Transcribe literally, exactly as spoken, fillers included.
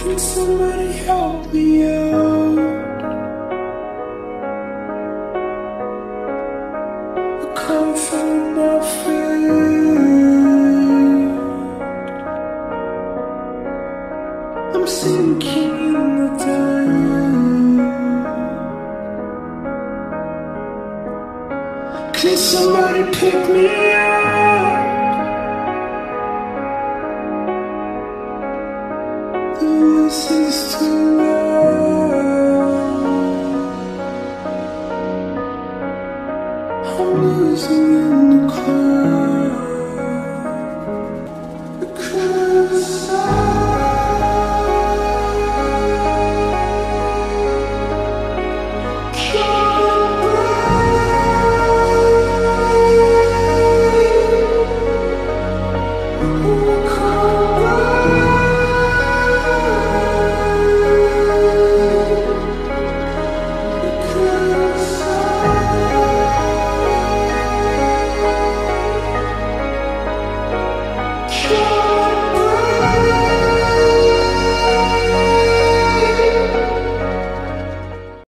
Can somebody help me out? I can't find my feet. I'm sinking in the dark. Can somebody pick me up? This is too